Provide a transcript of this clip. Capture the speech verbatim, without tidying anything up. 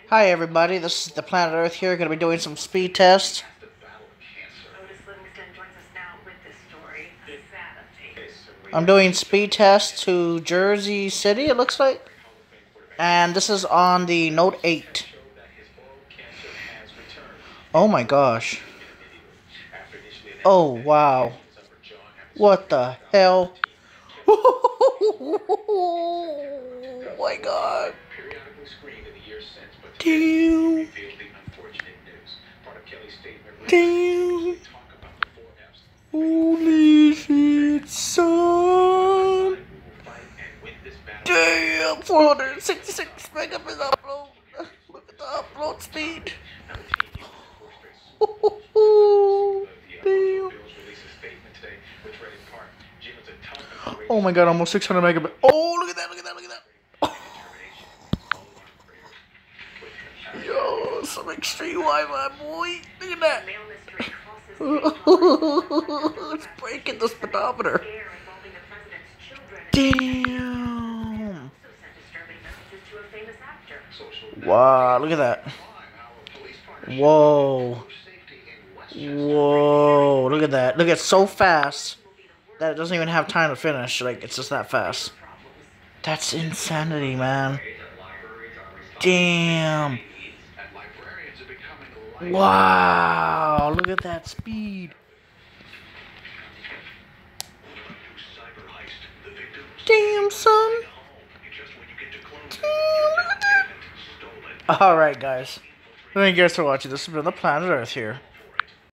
Hi everybody, this is the Planet Earth here. Going to be doing some speed tests. I'm doing speed tests to Jersey City, it looks like. And this is on the Note eight. Oh my gosh. Oh wow. What the hell? Oh my god. Damn. Damn. Holy shit, son. Damn. four hundred sixty-six megabits upload. Look at the upload speed. Damn. Oh my god, almost six hundred megabits. Oh, look at that, look at that, look at that. Yo, some extreme Wi-Fi, boy. Look at that. It's breaking the speedometer. Damn. Wow, look at that. Whoa. Whoa, look at that. Look, it's so fast that it doesn't even have time to finish. Like, it's just that fast. That's insanity, man. Damn. Wow, look at that speed. Damn, son. Damn, look at that. Alright, guys. Thank you guys for watching. This has been the Planet Earth here.